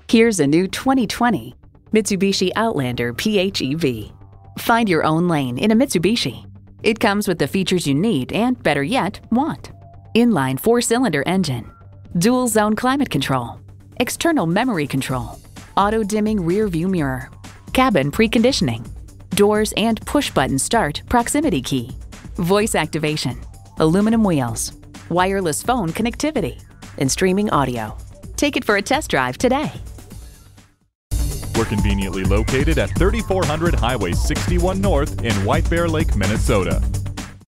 Here's a new 2020 Mitsubishi Outlander PHEV. Find your own lane in a Mitsubishi. It comes with the features you need and, better yet, want. Inline 4-cylinder engine, dual zone climate control, external memory control, auto-dimming rear view mirror, cabin preconditioning, doors and push-button start proximity key, voice activation, aluminum wheels, wireless phone connectivity, and streaming audio. Take it for a test drive today. We're conveniently located at 3400 Highway 61 North in White Bear Lake, Minnesota.